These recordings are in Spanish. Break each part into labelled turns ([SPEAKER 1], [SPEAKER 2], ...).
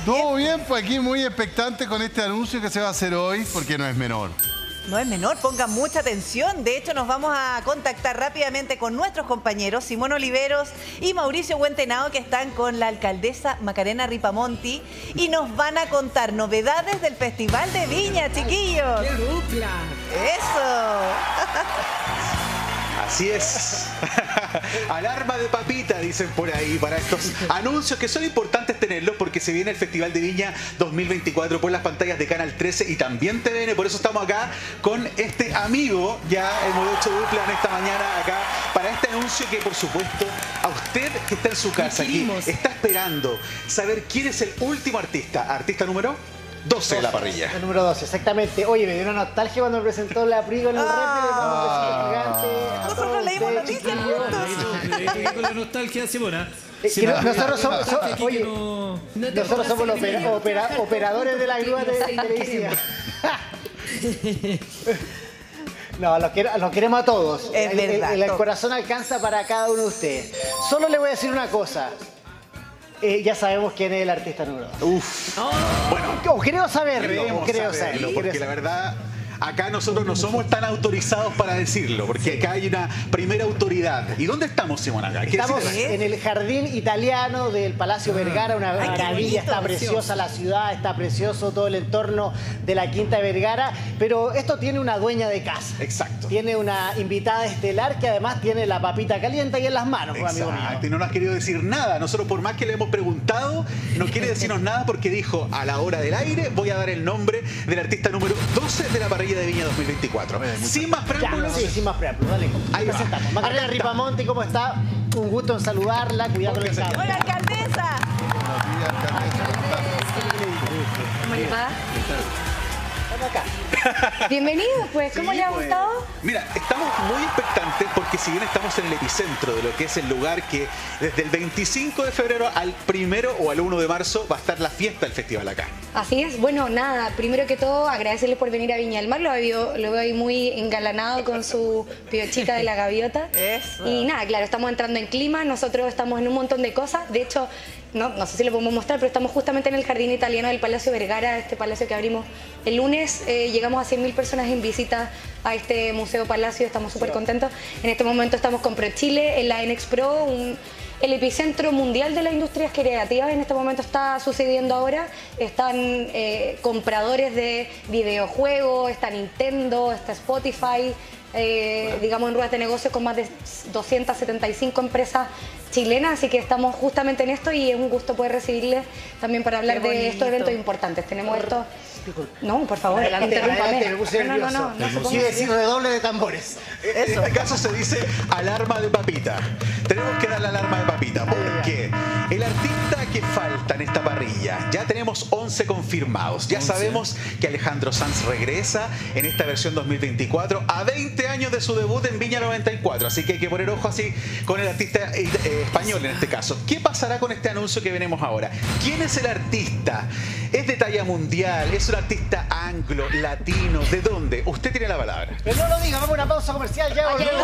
[SPEAKER 1] Todo bien, pues aquí muy expectante con este anuncio que se va a hacer hoy, porque no es menor.
[SPEAKER 2] No es menor, pongan mucha atención. De hecho, nos vamos a contactar rápidamente con nuestros compañeros Simón Oliveros y Mauricio Huentenao, que están con la alcaldesa Macarena Ripamonti y nos van a contar novedades del Festival de Viña, chiquillos.
[SPEAKER 3] ¡Qué dupla!
[SPEAKER 2] ¡Eso!
[SPEAKER 4] Así es. Alarma de papita, dicen por ahí, para estos anuncios que son importantes tenerlos porque se viene el Festival de Viña 2024 por las pantallas de Canal 13 y también TVN. Por eso estamos acá con este amigo, ya hemos hecho dupla en esta mañana acá, para este anuncio que, por supuesto, a usted que está en su casa aquí, está esperando saber quién es el último artista número 12 de la parrilla.
[SPEAKER 5] El número 12, exactamente. Oye, me dio una nostalgia cuando me presentó la Prigo en el
[SPEAKER 2] Nosotros leímos noticias juntos.
[SPEAKER 3] Con la nostalgia, Simona.
[SPEAKER 5] Nosotros somos, nosotros somos los operadores de la grúa televisiva. No, los queremos a todos.
[SPEAKER 2] Es verdad.
[SPEAKER 5] El corazón alcanza para cada uno de ustedes. Solo le voy a decir una cosa. Ya sabemos quién es el artista número 2.
[SPEAKER 4] Uf.
[SPEAKER 5] Bueno, creo saberlo,
[SPEAKER 4] porque la verdad, acá nosotros no somos tan autorizados para decirlo, porque acá hay una primera autoridad. ¿Y dónde estamos, Simón, acá?
[SPEAKER 5] Estamos en el jardín italiano del Palacio Vergara, una maravilla, está preciosa la ciudad, está precioso todo el entorno de la Quinta de Vergara, pero esto tiene una dueña de casa.
[SPEAKER 4] Exacto.
[SPEAKER 5] Tiene una invitada estelar que además tiene la papita caliente ahí en las manos, amigo mío.
[SPEAKER 4] Y no nos ha querido decir nada. Nosotros, por más que le hemos preguntado, no quiere decirnos nada porque dijo, a la hora del aire voy a dar el nombre del artista número 12 de la parrilla de Viña 2024. Sin más preámbulos.
[SPEAKER 5] Sí, sin más preámbulos, dale. Ahí presentamos. Macarena Ripamonti, ¿cómo está? Un gusto en saludarla, cuidado con el cable.
[SPEAKER 2] ¡Hola, alcaldesa!
[SPEAKER 1] Buenos días, alcaldesa.
[SPEAKER 6] ¿Cómo le va?
[SPEAKER 5] Estamos acá.
[SPEAKER 6] Bienvenido, pues. ¿Cómo le ha gustado?
[SPEAKER 4] Mira, estamos muy expectantes porque si bien estamos en el epicentro de lo que es el lugar que desde el 25 de febrero al 1 o al 1 de marzo va a estar la fiesta del festival acá.
[SPEAKER 6] Así es. Bueno, nada, primero que todo agradecerles por venir a Viña del Mar. Lo veo ahí muy engalanado con su piochita de la gaviota.
[SPEAKER 2] Eso.
[SPEAKER 6] Y nada, claro, estamos entrando en clima. Nosotros estamos en un montón de cosas. De hecho, no sé si lo podemos mostrar, pero estamos justamente en el jardín italiano del Palacio Vergara, este palacio que abrimos el lunes. Llegamos a 100.000 personas en visita a este museo palacio, estamos súper contentos. En este momento estamos con ProChile en la Enexpro, el epicentro mundial de las industrias creativas. En este momento está sucediendo ahora. Están compradores de videojuegos, está Nintendo, está Spotify, digamos en ruedas de negocios con más de 275 empresas chilenas, así que estamos justamente en esto y es un gusto poder recibirles también para hablar de estos eventos importantes. Tenemos esto... No, por favor, interrúmpame.
[SPEAKER 5] Me puse nervioso.
[SPEAKER 6] No.
[SPEAKER 5] Quiero decir redoble de tambores.
[SPEAKER 4] En este caso se dice alarma de papita. Tenemos que dar la alarma de papita porque el artista que falta en esta parrilla, ya tenemos 11 confirmados. Ya sabemos que Alejandro Sanz regresa en esta versión 2024 a 20 años de su debut en Viña 94. Así que hay que poner ojo así con el artista español en este caso. ¿Qué pasará con este anuncio que veremos ahora? ¿Quién es el artista? ¿Es de talla mundial? ¿Es un artista anglo, latino? ¿De dónde? Usted tiene la palabra.
[SPEAKER 5] Pero no lo diga, vamos a una pausa comercial. Ya volvemos.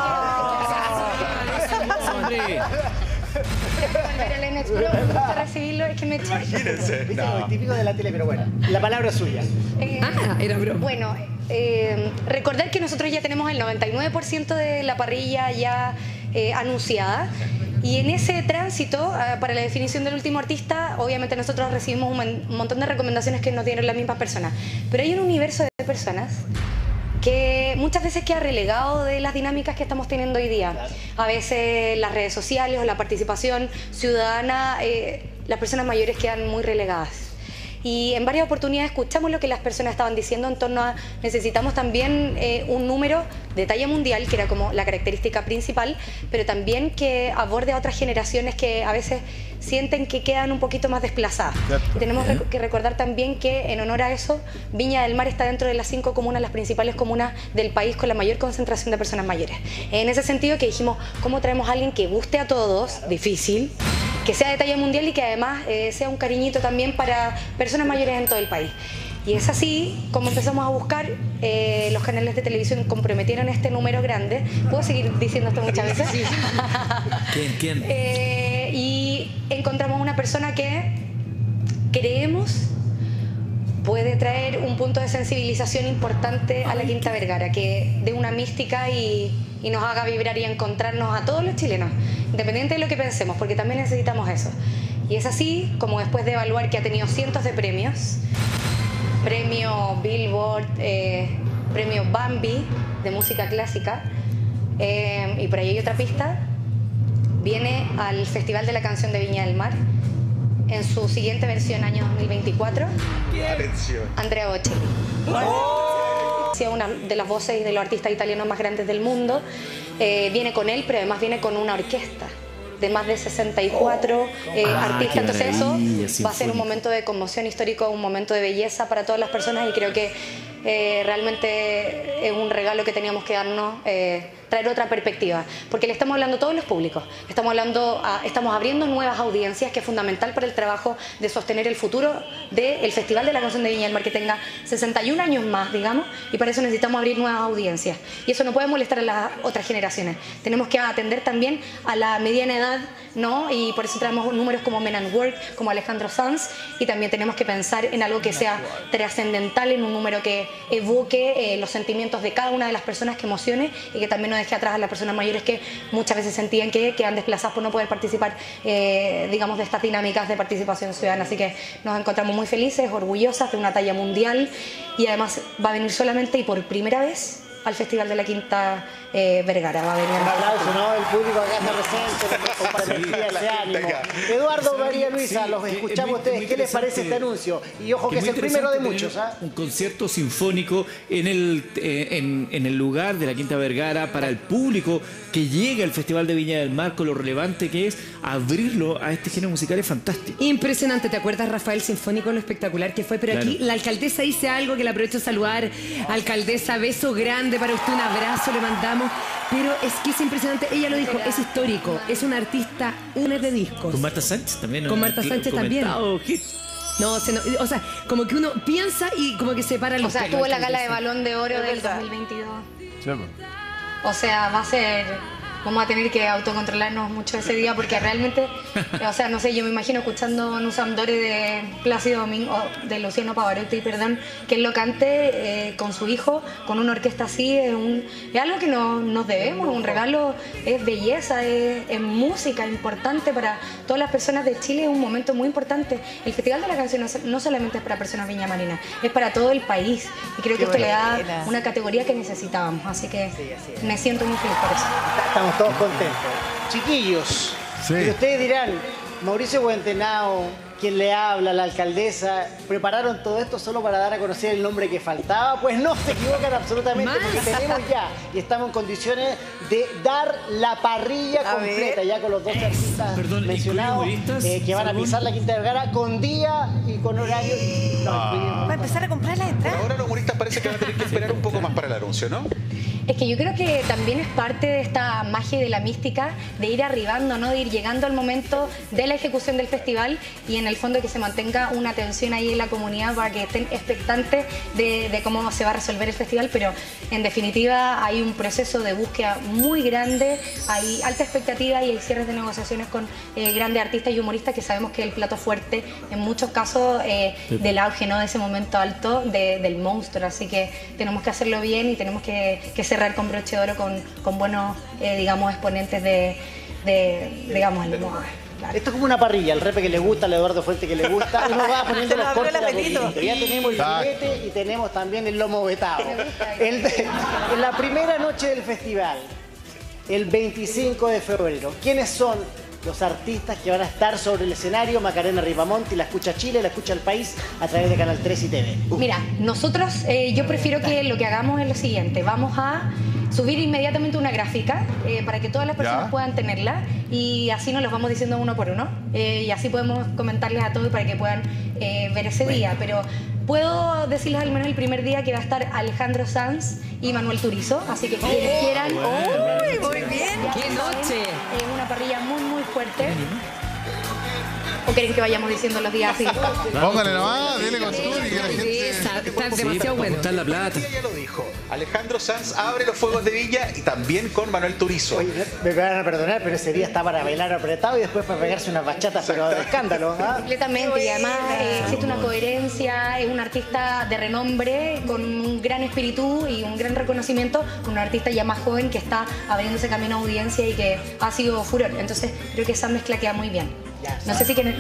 [SPEAKER 6] Volver al Enexpro, para recibirlo, es que me eché.
[SPEAKER 4] Imagínense.
[SPEAKER 5] Viste, lo típico de la tele, pero bueno. La palabra es suya.
[SPEAKER 3] Era broma.
[SPEAKER 6] Bueno, recordar que nosotros ya tenemos el 99% de la parrilla ya anunciada. Y en ese tránsito, para la definición del último artista, obviamente nosotros recibimos un montón de recomendaciones que no tienen las mismas personas. Pero hay un universo de personas que muchas veces queda relegado de las dinámicas que estamos teniendo hoy día. A veces las redes sociales o la participación ciudadana, las personas mayores quedan muy relegadas. Y en varias oportunidades escuchamos lo que las personas estaban diciendo en torno a necesitamos también un número de talla mundial, que era como la característica principal, pero también que aborde a otras generaciones que a veces sienten que quedan un poquito más desplazadas. Y tenemos que recordar también que en honor a eso, Viña del Mar está dentro de las 5 comunas, las principales comunas del país con la mayor concentración de personas mayores. En ese sentido que dijimos, ¿cómo traemos a alguien que guste a todos? Difícil. Que sea de talla mundial y que además sea un cariñito también para personas mayores en todo el país. Y es así como empezamos a buscar, los canales de televisión comprometieron este número grande. ¿Puedo seguir diciendo esto muchas veces?
[SPEAKER 3] Sí. ¿Quién?
[SPEAKER 6] Y encontramos una persona que creemos puede traer un punto de sensibilización importante a la Quinta Vergara, que dé una mística y nos haga vibrar y encontrarnos a todos los chilenos, independiente de lo que pensemos, porque también necesitamos eso. Y es así como, después de evaluar que ha tenido cientos de premios, premio Billboard, premio Bambi de música clásica, y por ahí hay otra pista, viene al Festival de la Canción de Viña del Mar en su siguiente versión, año 2024.
[SPEAKER 4] Atención.
[SPEAKER 6] Andrea Bocelli. Una de las voces de los artistas italianos más grandes del mundo. Viene con él, pero además viene con una orquesta de más de 64 artistas. Entonces eso va a ser un momento de conmoción histórico, un momento de belleza para todas las personas, y creo que realmente es un regalo que teníamos que darnos, traer otra perspectiva, porque le estamos hablando a todos los públicos, estamos abriendo nuevas audiencias, que es fundamental para el trabajo de sostener el futuro del Festival de la Canción de Viña del Mar, que tenga 61 años más, digamos, y para eso necesitamos abrir nuevas audiencias, y eso no puede molestar a las otras generaciones. Tenemos que atender también a la mediana edad, ¿no? Y por eso traemos números como Men and Work, como Alejandro Sanz, y también tenemos que pensar en algo que sea trascendental, en un número que evoque los sentimientos de cada una de las personas, que emocione y que también no deje atrás a las personas mayores, que muchas veces sentían que quedan desplazadas por no poder participar, digamos, de estas dinámicas de participación ciudadana. Así que nos encontramos muy felices, orgullosas de una talla mundial, y además va a venir solamente y por primera vez al Festival de la Quinta Vergara. Va a venir.
[SPEAKER 5] Un aplauso, ¿no? El público acá está presente, con energía, ese ánimo. Eduardo, María Luisa, los escuchamos ustedes. ¿Qué les parece este anuncio? Y ojo que es el primero de muchos, ¿ah?
[SPEAKER 3] Un concierto sinfónico en el lugar de la Quinta Vergara para el público que llega al Festival de Viña del Mar, con lo relevante que es abrirlo a este género musical. Es fantástico.
[SPEAKER 7] Impresionante. ¿Te acuerdas, Rafael, sinfónico, lo espectacular que fue? Pero claro, aquí la alcaldesa dice algo que le aprovecho a saludar. Alcaldesa, beso grande para usted, un abrazo le mandamos. Pero es que es impresionante, ella lo dijo, es histórico, es una artista, una de discos.
[SPEAKER 3] Con Marta Sánchez también.
[SPEAKER 7] Con Marta Sánchez también. No, o sea, como que uno piensa y como que se para los pelos.
[SPEAKER 6] O sea, tuvo la gala de Balón de Oro del 2022. O sea, va a ser... Vamos a tener que autocontrolarnos mucho ese día, porque realmente, o sea, no sé, yo me imagino escuchando Nus Amdore de Plácido Domingo, de Luciano Pavarotti, perdón, que él lo cante con su hijo, con una orquesta así, es algo que nos debemos, un regalo, es belleza, es música importante para todas las personas de Chile, es un momento muy importante. El Festival de la Canción no solamente es para personas viñamarinas, es para todo el país, y creo que esto le da una categoría que necesitábamos, así que me siento muy feliz por eso.
[SPEAKER 5] Estamos todos contentos. Chiquillos, y ustedes dirán, Mauricio Huentenao, quien le habla, la alcaldesa, ¿prepararon todo esto solo para dar a conocer el nombre que faltaba? Pues no, se equivocan absolutamente, porque tenemos ya, y estamos en condiciones de dar la parrilla completa, ya con los 12 artistas mencionados, que van a pisar la Quinta Vergara con día y con horario.
[SPEAKER 2] Va a empezar a comprar las entradas.
[SPEAKER 4] Ahora los humoristas parece que van a tener que esperar un poco más para el anuncio, ¿no?
[SPEAKER 6] Es que yo creo que también es parte de esta magia y de la mística de ir arribando, ¿no? De ir llegando al momento de la ejecución del festival, y en el fondo que se mantenga una tensión ahí en la comunidad para que estén expectantes de cómo se va a resolver el festival. Pero en definitiva hay un proceso de búsqueda muy grande, hay alta expectativa y hay cierres de negociaciones con grandes artistas y humoristas, que sabemos que es el plato fuerte en muchos casos del auge, ¿no? De ese momento alto del monstruo. Así que tenemos que hacerlo bien y tenemos que cerrar con broche de oro con buenos, digamos, exponentes digamos, el humor. Claro.
[SPEAKER 5] Esto es como una parrilla, el repe que le gusta, al Eduardo Fuente que le gusta, uno va poniendo los cortes de a poquito. Ya tenemos el filete y tenemos también el lomo vetado. En la primera noche del festival, el 25 de febrero, ¿quiénes son los artistas que van a estar sobre el escenario? Macarena Ripamonti, la escucha Chile, la escucha el país a través de Canal 3 y TV.
[SPEAKER 6] Mira, nosotros, yo prefiero que lo que hagamos es lo siguiente. Vamos a subir inmediatamente una gráfica para que todas las personas puedan tenerla, y así nos los vamos diciendo uno por uno, y así podemos comentarles a todos para que puedan ver ese día. Pero puedo decirles al menos el primer día que va a estar Alejandro Sanz y Manuel Turizo, así que quienes quieran.
[SPEAKER 2] ¡Uy, muy bien!
[SPEAKER 7] ¡Qué noche!
[SPEAKER 6] Es una parrilla muy, muy fuerte. ¿O quieren que vayamos diciendo los días así?
[SPEAKER 1] Póngale nomás, dile con todo y que la gente...
[SPEAKER 7] Está demasiado bueno.
[SPEAKER 3] Está la plata.
[SPEAKER 4] Ya lo dijo. Alejandro Sanz abre los fuegos de Viña y también con Manuel Turizo.
[SPEAKER 5] Oye, me van a perdonar, pero ese día está para bailar apretado y después para pegarse unas bachatas, pero de escándalo. ¿Ah?
[SPEAKER 6] Completamente, y además existe una coherencia, es un artista de renombre, con un gran espíritu y un gran reconocimiento, con un artista ya más joven que está abriéndose camino a audiencia y que ha sido furor. Entonces creo que esa mezcla queda muy bien. No sé si quieren...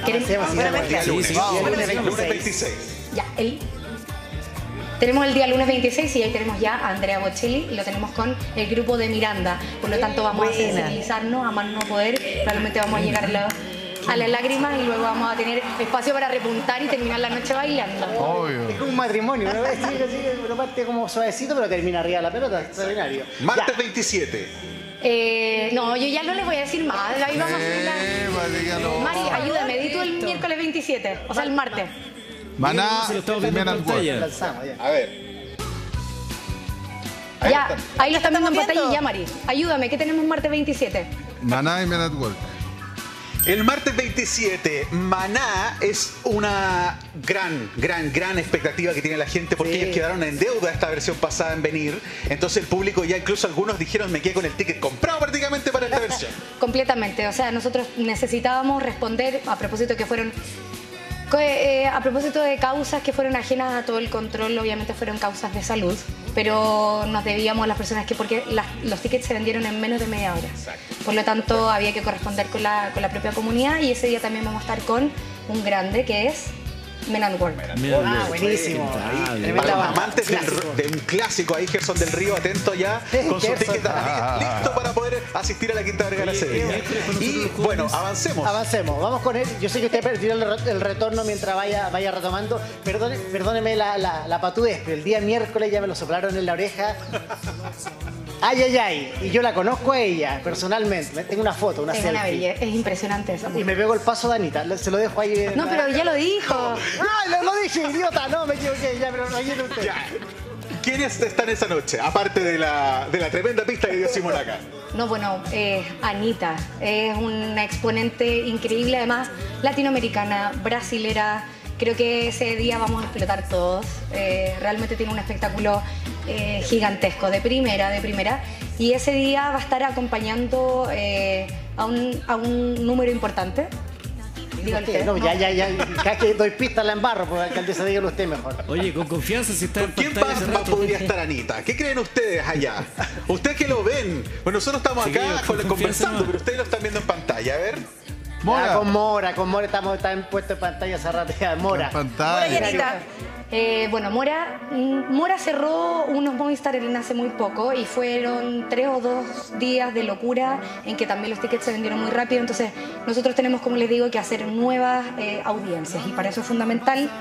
[SPEAKER 4] Lunes 26.
[SPEAKER 6] Ya, tenemos el día lunes 26 y ahí tenemos ya a Andrea Bocelli y lo tenemos con el grupo de Miranda. Por lo tanto vamos a sensibilizarnos a más no poder. Probablemente vamos a llegar a las lágrimas y luego vamos a tener espacio para repuntar y terminar la noche bailando.
[SPEAKER 1] Obvio.
[SPEAKER 5] Es como un matrimonio, ¿no? Uno parte como suavecito, pero termina arriba de la pelota. Extraordinario.
[SPEAKER 4] Martes 27.
[SPEAKER 6] No, yo ya no les voy a decir más. Ahí vamos a Mari, ayúdame, di tú el miércoles 27, o sea, el martes.
[SPEAKER 1] Maná,
[SPEAKER 3] Se lo estamos viendo en
[SPEAKER 1] Men at
[SPEAKER 3] pantalla.
[SPEAKER 1] Work.
[SPEAKER 5] Lanzamos, ya.
[SPEAKER 4] A ver.
[SPEAKER 6] Ya, ahí lo están viendo en
[SPEAKER 2] ¿Estamos
[SPEAKER 6] pantalla
[SPEAKER 2] viendo?
[SPEAKER 6] y ya, Mari. Ayúdame, ¿qué tenemos martes 27?
[SPEAKER 1] Maná y Men at Work.
[SPEAKER 4] El martes 27, Maná es una gran expectativa que tiene la gente porque ellos quedaron en deuda esta versión pasada en venir. Entonces el público ya incluso algunos dijeron me quedé con el ticket comprado prácticamente para esta versión.
[SPEAKER 6] Completamente, o sea, nosotros necesitábamos responder a propósito que fueron... a propósito de causas que fueron ajenas a todo el control, obviamente fueron causas de salud, pero nos debíamos a las personas porque los tickets se vendieron en menos de media hora. Por lo tanto, había que corresponder con la propia comunidad y ese día también vamos a estar con un grande que es Men at Work.
[SPEAKER 5] Buenísimo.
[SPEAKER 4] Para los amantes de un clásico ahí, Gerson del Río, atento ya con su
[SPEAKER 5] Gerson.
[SPEAKER 4] ticket listo para poder asistir a la Quinta Vergara ese día. Y bueno, avancemos.
[SPEAKER 5] Vamos con él. Yo sé que usted perdió el retorno mientras vaya retomando. Perdóneme la patudez, pero el día miércoles ya me lo soplaron en la oreja. Ay. Y yo la conozco a ella personalmente. Tengo una foto, una
[SPEAKER 6] Es una
[SPEAKER 5] selfie.
[SPEAKER 6] belleza, es impresionante esa
[SPEAKER 5] Y
[SPEAKER 6] mujer.
[SPEAKER 5] me pegó el paso de Anita. Se lo dejo ahí.
[SPEAKER 6] No, pero ya lo dijo.
[SPEAKER 5] ¡Ay, lo dije, idiota! No, me equivoqué. Ya, pero rellene usted.
[SPEAKER 4] Ya. ¿Quiénes están esa noche? Aparte de la tremenda pista que dio Simón acá.
[SPEAKER 6] No, bueno, Anita es una exponente increíble, además latinoamericana, brasilera. Creo que ese día vamos a explotar todos. Realmente tiene un espectáculo gigantesco, de primera. Y ese día va a estar acompañando a un número importante. Diga usted,
[SPEAKER 5] No,
[SPEAKER 6] ¿no?
[SPEAKER 5] ya. Cada que doy pistas la embarro, pues alcaldesa, dígalo usted mejor.
[SPEAKER 3] Oye, con confianza si está
[SPEAKER 4] ¿Con
[SPEAKER 3] en
[SPEAKER 4] quién
[SPEAKER 3] pantalla hace
[SPEAKER 4] más
[SPEAKER 3] rato.
[SPEAKER 4] podría estar Anita? ¿Qué creen ustedes allá? Ustedes que lo ven. Bueno, nosotros estamos acá
[SPEAKER 3] Chiquillos, con confianza
[SPEAKER 4] conversando,
[SPEAKER 3] nomás.
[SPEAKER 4] pero ustedes lo están viendo en pantalla. A ver.
[SPEAKER 1] Mora.
[SPEAKER 5] Con Mora está puesto en pantalla hace rato ya. Mora.
[SPEAKER 1] En pantalla.
[SPEAKER 2] Mora y Anita.
[SPEAKER 6] Bueno, Mora cerró unos Movistar Arena hace muy poco y fueron 3 o 2 días de locura en que también los tickets se vendieron muy rápido. Entonces nosotros tenemos, como les digo, que hacer nuevas audiencias y para eso es fundamental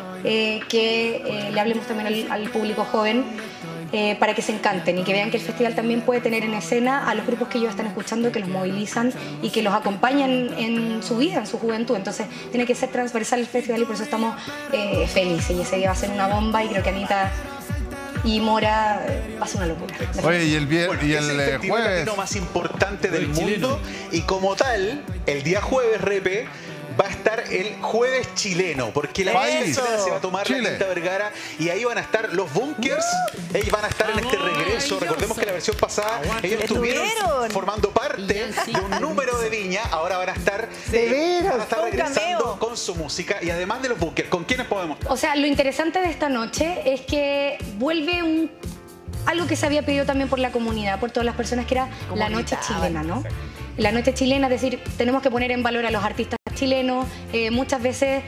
[SPEAKER 6] que le hablemos también al público joven para que se encanten y que vean que el festival también puede tener en escena a los grupos que ellos están escuchando, que los movilizan y que los acompañan en su vida, en su juventud. Entonces tiene que ser transversal el festival y por eso estamos felices. Y ese día va a ser una bomba y creo que Anita y Mora va a ser una locura.
[SPEAKER 1] Oye, y el
[SPEAKER 4] Bueno, es el festival
[SPEAKER 1] jueves.
[SPEAKER 4] latino más importante del
[SPEAKER 3] El chileno.
[SPEAKER 4] mundo y como tal, el día jueves, Repe, va a estar el jueves chileno, porque la
[SPEAKER 1] País.
[SPEAKER 4] fiesta chilena se va a tomar
[SPEAKER 1] Chile.
[SPEAKER 4] la Quinta Vergara y ahí van a estar los Bunkers, ellos van a estar en este regreso. Recordemos que la versión pasada ellos estuvieron
[SPEAKER 2] Estuvieron.
[SPEAKER 4] formando parte de un número de Viña, ahora van a estar,
[SPEAKER 5] ¿De veras?
[SPEAKER 4] van a estar
[SPEAKER 2] Un
[SPEAKER 4] regresando
[SPEAKER 2] cameo.
[SPEAKER 4] con su música y además de los Bunkers, ¿con quiénes podemos estar?
[SPEAKER 6] O sea, lo interesante de esta noche es que vuelve algo que se había pedido también por la comunidad, por todas las personas, que era la noche chilena, ¿no? La noche chilena, es decir, tenemos que poner en valor a los artistas chilenos. Muchas veces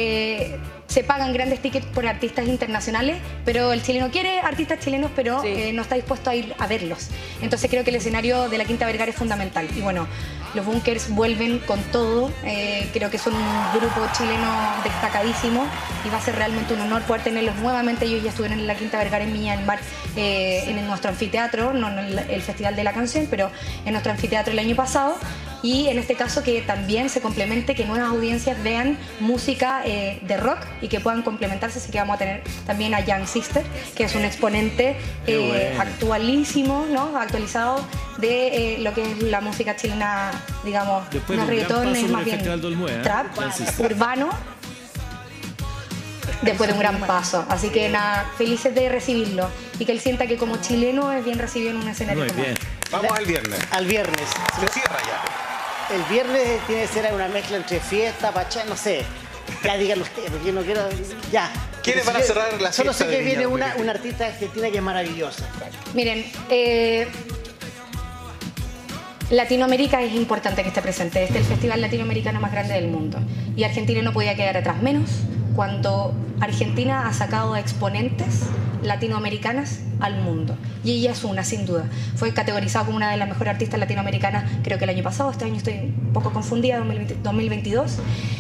[SPEAKER 6] se pagan grandes tickets por artistas internacionales, pero el chileno quiere artistas chilenos, pero no está dispuesto a ir a verlos. Entonces creo que el escenario de la Quinta Vergara es fundamental. Y bueno, los Bunkers vuelven con todo. Creo que son un grupo chileno destacadísimo y va a ser realmente un honor poder tenerlos nuevamente. Ellos ya estuvieron en la Quinta Vergara en Viña del Mar, en nuestro anfiteatro, no en el Festival de la Canción, pero en nuestro anfiteatro el año pasado. y en este caso que también se complemente, que nuevas audiencias vean música de rock y que puedan complementarse, así que vamos a tener también a Young Sister, que es un exponente actualísimo, ¿no? Actualizado de lo que es la música chilena, digamos, no reggaetón, es más bien trap, urbano, después de un gran paso. Así que nada, felices de recibirlo y que él sienta que como chileno es bien recibido en un escenario como este.
[SPEAKER 4] Vamos al viernes.
[SPEAKER 5] Al viernes.
[SPEAKER 4] Se cierra ya.
[SPEAKER 5] El viernes tiene que ser una mezcla entre fiesta, pachá, no sé. Ya díganlo ustedes, porque yo no quiero... Ya.
[SPEAKER 4] ¿Quiénes van a cerrar la fiesta?
[SPEAKER 5] Solo sé que
[SPEAKER 4] de
[SPEAKER 5] viene
[SPEAKER 4] Viña
[SPEAKER 5] una artista argentina que es maravillosa.
[SPEAKER 6] Miren, Latinoamérica es importante que esté presente. Este es el festival latinoamericano más grande del mundo. Y Argentina no podía quedar atrás. Menos cuando Argentina ha sacado exponentes latinoamericanas al mundo. Y ella es una, sin duda. Fue categorizada como una de las mejores artistas latinoamericanas, creo que el año pasado. Este año estoy un poco confundida, 2022.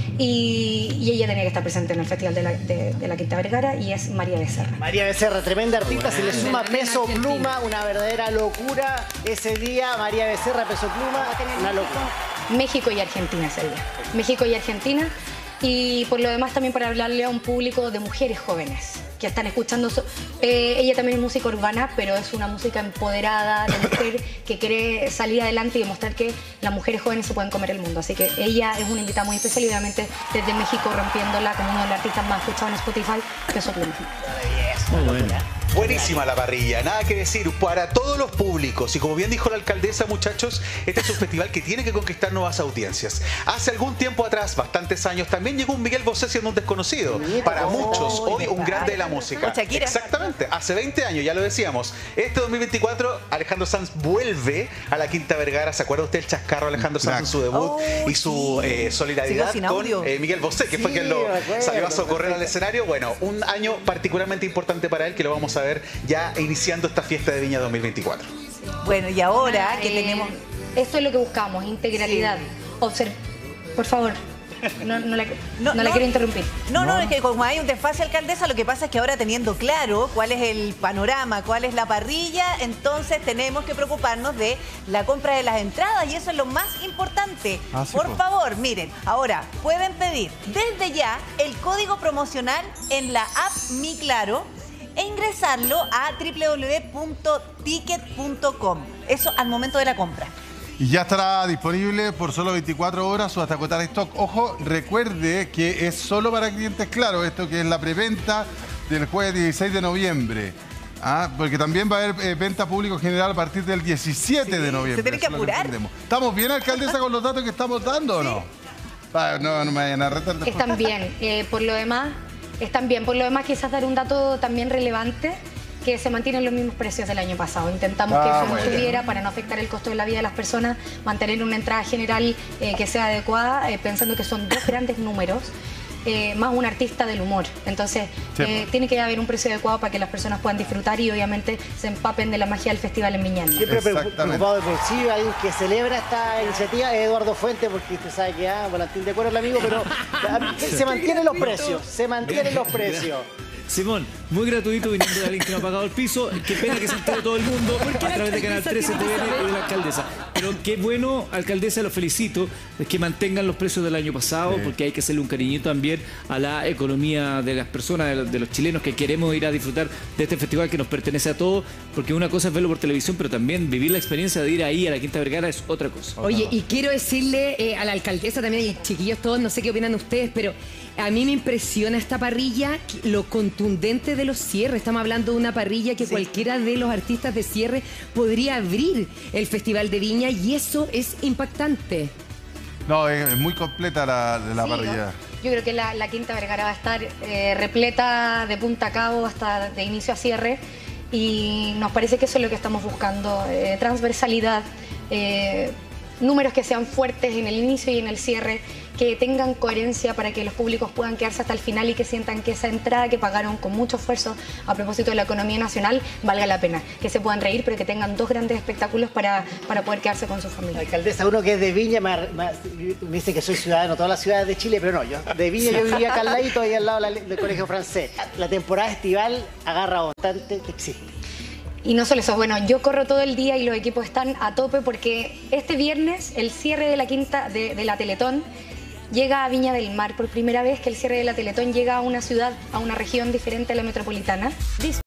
[SPEAKER 6] Y ella tenía que estar presente en el Festival de la Quinta Vergara, y es María Becerra.
[SPEAKER 5] María Becerra, tremenda artista, se le suma Peso Pluma, una verdadera locura. Ese día, María Becerra, Peso Pluma, una locura.
[SPEAKER 6] México y Argentina ese día. México y Argentina. Y por lo demás también para hablarle a un público de mujeres jóvenes que están escuchando. Ella también es música urbana, pero es una música empoderada de mujer que quiere salir adelante y demostrar que las mujeres jóvenes se pueden comer el mundo. Así que ella es una invitada muy especial y obviamente desde México rompiéndola como uno de los artistas más escuchados en Spotify, Peso Pluma.
[SPEAKER 3] Muy bueno.
[SPEAKER 4] Buenísima la parrilla, nada que decir, para todos los públicos. Y como bien dijo la alcaldesa, muchachos, este es un festival que tiene que conquistar nuevas audiencias. Hace algún tiempo atrás, bastantes años, también llegó un Miguel Bosé siendo un desconocido. Para muchos, hoy un grande de la música. Exactamente, hace 20 años, ya lo decíamos. Este 2024, Alejandro Sanz vuelve a la Quinta Vergara. ¿Se acuerda usted el chascarro de Alejandro Sanz en su debut y su solidaridad con Miguel Bosé, que fue quien lo salió a socorrer al escenario? Bueno, un año particularmente importante para él, que lo vamos a ver ya iniciando esta fiesta de Viña 2024.
[SPEAKER 2] Bueno, y ahora que tenemos...
[SPEAKER 6] Esto es lo que buscamos, integralidad. Por favor, no la quiero interrumpir.
[SPEAKER 2] No, es que como hay un desfase, alcaldesa, lo que pasa es que ahora teniendo claro cuál es el panorama, cuál es la parrilla, entonces tenemos que preocuparnos de la compra de las entradas, y eso es lo más importante. Por favor, miren, ahora pueden pedir desde ya el código promocional en la app Mi Claro e ingresarlo a www.ticket.com. Eso al momento de la compra.
[SPEAKER 1] Y ya estará disponible por solo 24 horas o hasta agotar stock. Ojo, recuerde que es solo para clientes Claro, esto que es la preventa del jueves 16 de noviembre. Porque también va a haber venta público general a partir del 17 de noviembre.
[SPEAKER 2] Se tiene que apurar.
[SPEAKER 1] ¿Estamos bien, alcaldesa, con los datos que estamos dando o no? No me vayan a retar después.
[SPEAKER 6] Están bien. Por lo demás, quizás dar un dato también relevante, que se mantienen los mismos precios del año pasado. Intentamos que eso no estuviera, para no afectar el costo de la vida de las personas, mantener una entrada general que sea adecuada, pensando que son dos grandes números, más un artista del humor. Entonces, tiene que haber un precio adecuado para que las personas puedan disfrutar y obviamente se empapen de la magia del festival en Viña.
[SPEAKER 5] Siempre preocupado de por sí, alguien que celebra esta iniciativa es Eduardo Fuentes, porque usted sabe que volantín de cuero el amigo, pero se mantienen los precios,
[SPEAKER 3] Simón, muy gratuito, viniendo de alguien que no ha pagado el piso. Qué pena que se entere todo el mundo a través de Canal 13 TV y de la alcaldesa. Pero qué bueno, alcaldesa, lo felicito, es que mantengan los precios del año pasado, porque hay que hacerle un cariñito también a la economía de las personas, de los chilenos que queremos ir a disfrutar de este festival que nos pertenece a todos, porque una cosa es verlo por televisión, pero también vivir la experiencia de ir ahí a la Quinta Vergara es otra cosa.
[SPEAKER 7] Oye, y quiero decirle a la alcaldesa también, y chiquillos todos, no sé qué opinan ustedes, pero a mí me impresiona esta parrilla, lo contundente de los cierres. Estamos hablando de una parrilla que cualquiera de los artistas de cierre podría abrir el Festival de Viña, y eso es impactante.
[SPEAKER 1] No, es muy completa la parrilla.
[SPEAKER 6] ¿No? Yo creo que la Quinta Vergara va a estar repleta de punta a cabo hasta de inicio a cierre, y nos parece que eso es lo que estamos buscando, transversalidad, números que sean fuertes en el inicio y en el cierre, que tengan coherencia para que los públicos puedan quedarse hasta el final y que sientan que esa entrada que pagaron con mucho esfuerzo a propósito de la economía nacional valga la pena, que se puedan reír, pero que tengan dos grandes espectáculos para poder quedarse con su familia.
[SPEAKER 5] Alcaldesa, uno que es de Viña, me dice que soy ciudadano de todas las ciudades de Chile, pero no, yo de Viña yo vivía acá al ladito, ahí al lado del colegio francés. La temporada estival agarra bastante, existe.
[SPEAKER 6] Y no solo eso, bueno, yo corro todo el día y los equipos están a tope porque este viernes el cierre de la quinta de la Teletón llega a Viña del Mar. Por primera vez que el cierre de la Teletón llega a una ciudad, a una región diferente a la metropolitana.